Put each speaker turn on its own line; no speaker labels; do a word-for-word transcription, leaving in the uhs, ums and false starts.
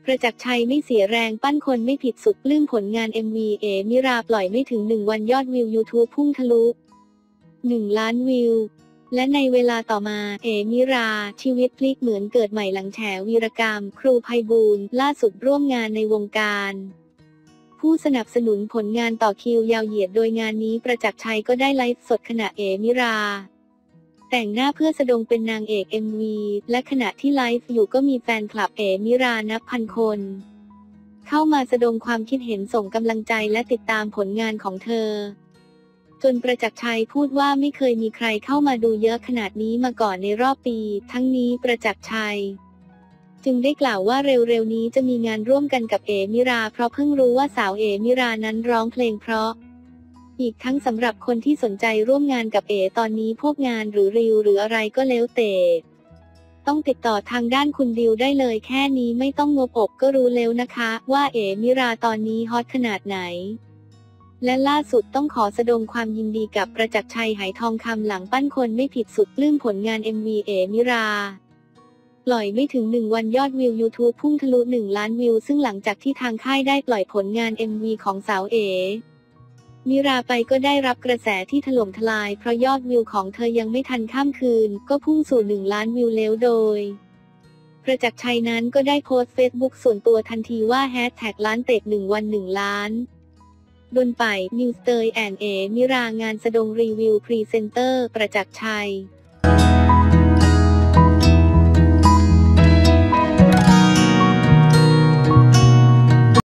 ประจักษ์ชัยไม่เสียแรงปั้นคนไม่ผิดสุดปลื้มผลงาน เอ็ม วี เอ๋มิราปล่อยไม่ถึงหนึ่งวันยอดวิว YouTube พุ่งทะลุหนึ่งล้านวิวและในเวลาต่อมาเอ๋มิราชีวิตพลิกเหมือนเกิดใหม่หลังแฉวีรกรรมครูไพบูลย์ล่าสุดร่วมงานในวงการผู้สนับสนุนผลงานต่อคิวยาวเหยียดโดยงานนี้ประจักษ์ชัยก็ได้ไลฟ์สดขณะเอ๋มิราแต่งหน้าเพื่อแสดงเป็นนางเอก เอ็ม วี และขณะที่ไลฟ์อยู่ก็มีแฟนคลับเอ๋มิรานับพันคนเข้ามาแสดงความคิดเห็นส่งกำลังใจและติดตามผลงานของเธอจนประจักษ์ชัยพูดว่าไม่เคยมีใครเข้ามาดูเยอะขนาดนี้มาก่อนในรอบปีทั้งนี้ประจักษ์ชัยจึงได้กล่าวว่าเร็วๆนี้จะมีงานร่วมกันกับเอ๋มิราเพราะเพิ่งรู้ว่าสาวเอ๋มิรานั้นร้องเพลงเพราะอีกทั้งสำหรับคนที่สนใจร่วมงานกับเอ๋ตอนนี้พวกงานหรือรีวหรืออะไรก็แล้วแต่ต้องติดต่อทางด้านคุณดิวได้เลยแค่นี้ไม่ต้องงบอกก็รู้แล้วนะคะว่าเอ๋มิราตอนนี้ฮอตขนาดไหนและล่าสุดต้องขอแสดงความยินดีกับประจักษ์ชัยไหทองคำหลังปั้นคนไม่ผิดสุดปลื้มผลงาน เอ็ม วี เอ๋มิราปล่อยไม่ถึงหนึ่งวันยอดวิว YouTube พุ่งทะลุหนึ่งล้านวิวซึ่งหลังจากที่ทางค่ายได้ปล่อยผลงาน เอ็ม วี ของสาวเอ๋มิราไปก็ได้รับกระแสที่ถล่มทลายเพราะยอดวิวของเธอยังไม่ทันข้ามคืนก็พุ่งสู่หนึ่งล้านวิวแล้วโดยประจักษ์ชัยนั้นก็ได้โพสต์เฟซบุ๊กส่วนตัวทันทีว่าแฮชแท็กล้านเตะหนึ่งวันหนึ่งล้านดนไปนิวสเตยแอนเอมิรางานแสดงรีวิวพรีเซนเตอร์ประจักษ์ชัย